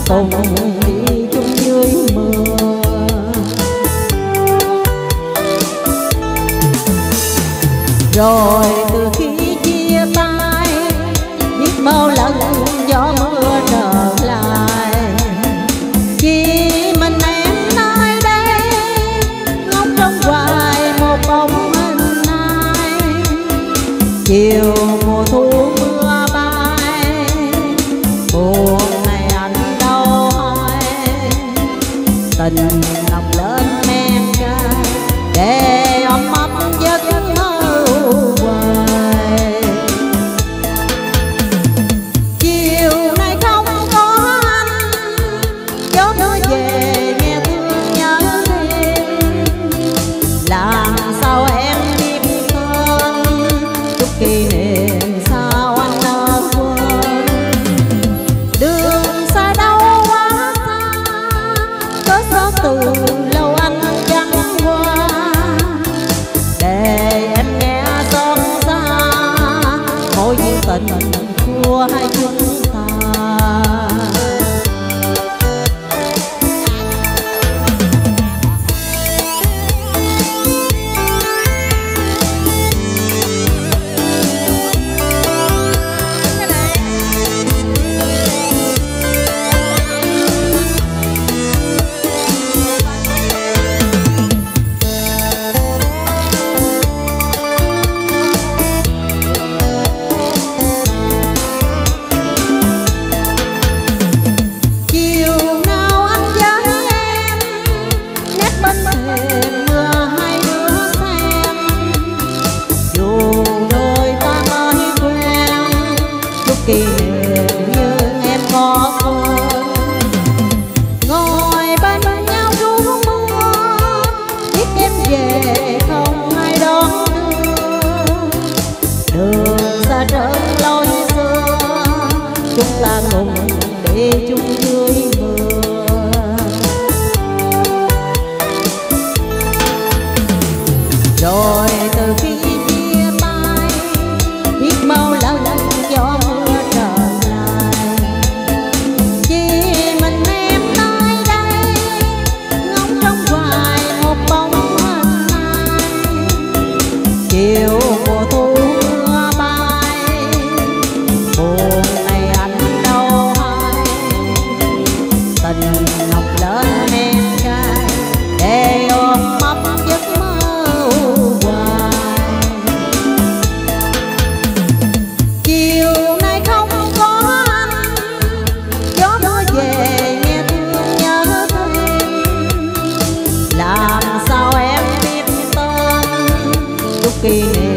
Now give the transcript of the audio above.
cùng đi chung dưới mưa. Rồi từ khi chia tay biết bao lần gió mưa trở lại, chỉ mình em nơi đây ngóng trong hoài một bóng hình ai. Chiều mùa thu mưa bay, buồn này anh đâu hay, tình nồng lên men cay để ôm ấp giấc mơ hoài. Chiều nay không có anh, gió mưa về nghe thương nhớ thêm. Làm sao em biết ơn chút kỷ niệm sao anh đã quên. Đường xa đâu quá xa, có gió từ lâu anh chẳng qua, để em nghe xót xa mỗi duyên tình của hai chúng ta. Kỷ niệm như em có quên, ngồi bên nhau rú mưa, biết em về không ai đón đưa. Đường xa trở lối xưa, chúng ta cùng đi chung dưới mưa. Rồi từ khi chia tay biết bao lần gió mưa trở lại, chỉ mình em nơi đây ngóng trong hoài một bóng hình ai. Chiều mùa thu mưa bay, buồn này anh đâu hay, tình ngọc lên em cay để ôm ấp giấc mơ hoài. Chiều nay không có anh, gió mưa về nghe thương nhớ thêm. Làm sao em biết tên chút kỷ niệm